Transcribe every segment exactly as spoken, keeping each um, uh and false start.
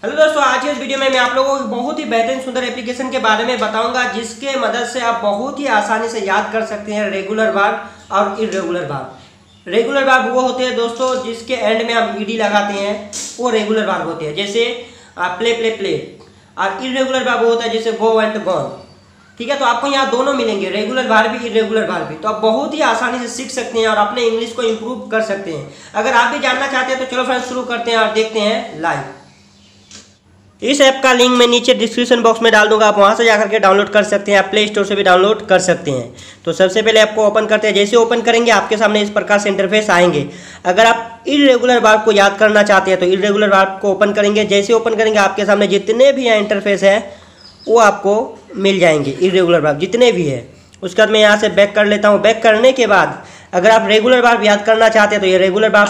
Hello दोस्तों, आज के इस वीडियो में मैं आप लोगों को बहुत ही बेहतरीन सुंदर एप्लीकेशन के बारे में बताऊंगा, जिसके मदद से आप बहुत ही आसानी से याद कर सकते हैं रेगुलर वर्ब और इर्रेगुलर वर्ब। रेगुलर वर्ब वो होते हैं दोस्तों जिसके एंड में हम ईडी लगाते हैं, वो रेगुलर वर्ब होते हैं। जैसे प्ले प्ले प्ले। और इर्रेगुलर वर्ब होता है जैसे गो एंड गॉन। ठीक है, तो आपको यहाँ दोनों मिलेंगे, रेगुलर वर्ब भी इर्रेगुलर वर्ब भी। तो आप बहुत ही आसानी से सीख सकते हैं और अपने इंग्लिश को इम्प्रूव कर सकते हैं। अगर आप भी जानना चाहते हैं तो चलो फ्रेंड्स शुरू करते हैं और देखते हैं लाइव। इस ऐप का लिंक मैं नीचे डिस्क्रिप्शन बॉक्स में डाल दूंगा, आप वहां से जाकर के डाउनलोड कर सकते हैं। आप प्ले स्टोर से भी डाउनलोड कर सकते हैं। तो सबसे पहले आपको ओपन करते हैं। जैसे ओपन करेंगे आपके सामने इस प्रकार से इंटरफेस आएंगे। अगर आप इर्रेगुलर वर्ब को याद करना चाहते हैं तो इर्रेगुलर वर्ब को ओपन करेंगे। जैसे ओपन करेंगे आपके सामने जितने भी यहाँ इंटरफेस है वो आपको मिल जाएंगे, इर्रेगुलर वर्ब जितने भी है। उसके बाद मैं यहाँ से बैक कर लेता हूँ। बैक करने के बाद अगर आप रेगुलर वर्ब याद करना चाहते हैं तो ये रेगुलर वर्ब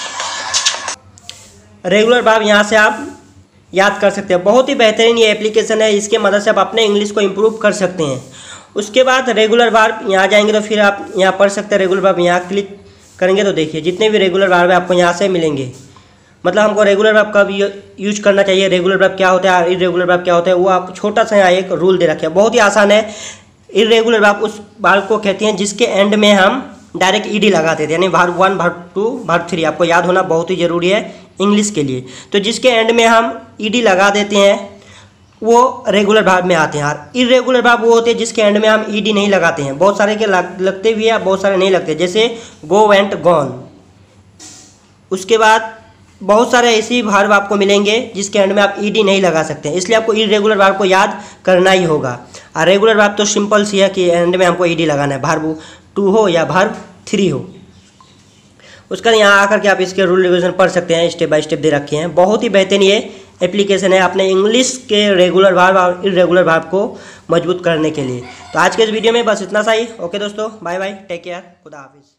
रेगुलर वर्ब यहाँ से आप याद कर सकते हैं। बहुत ही बेहतरीन ये एप्लीकेशन है, इसके मदद से आप अपने इंग्लिश को इम्प्रूव कर सकते हैं। उसके बाद रेगुलर वर्ब यहाँ जाएंगे तो फिर आप यहाँ पढ़ सकते हैं। रेगुलर वर्ब यहाँ क्लिक करेंगे तो देखिए जितने भी रेगुलर वर्ब है आपको यहाँ से मिलेंगे। मतलब हमको रेगुलर वर्ब कब यूज करना चाहिए, रेगुलर वर्ब क्या होता है और इर्रेगुलर वर्ब क्या होता है, वो आप छोटा सा यहाँ एक रूल दे रखे हैं। बहुत ही आसान है। इर्रेगुलर वर्ब उस वर्ब को कहते हैं जिसके एंड में हम डायरेक्ट ईडी लगाते थे, यानी verb one verb two verb three. आपको याद होना बहुत ही ज़रूरी है इंग्लिश के लिए। तो जिसके एंड में हम ईडी लगा देते हैं वो रेगुलर वर्ब में आते हैं। और इर्रेगुलर वर्ब वो होते हैं जिसके एंड में हम ईडी नहीं लगाते हैं। बहुत सारे के लग, लगते भी हैं, बहुत सारे नहीं लगते। जैसे गो एंड गॉन। उसके बाद बहुत सारे ऐसी वर्ब आपको मिलेंगे जिसके एंड में आप ईडी नहीं लगा सकते हैं, इसलिए आपको इर्रेगुलर वर्ब को याद करना ही होगा। और रेगुलर वर्ब तो सिंपल सी है कि एंड में हमको ईडी लगाना है, वर्ब टू हो या वर्ब थ्री हो। उसका यहाँ आकर के आप इसके रूल रेगुलेशन पढ़ सकते हैं, स्टेप बाय स्टेप दे रखे हैं। बहुत ही बेहतरीन ये एप्लीकेशन है अपने इंग्लिश के रेगुलर वर्ब और इर्रेगुलर वर्ब को मजबूत करने के लिए। तो आज के इस वीडियो में बस इतना सा ही। ओके दोस्तों, बाय बाय, टेक केयर, खुदा हाफिज़।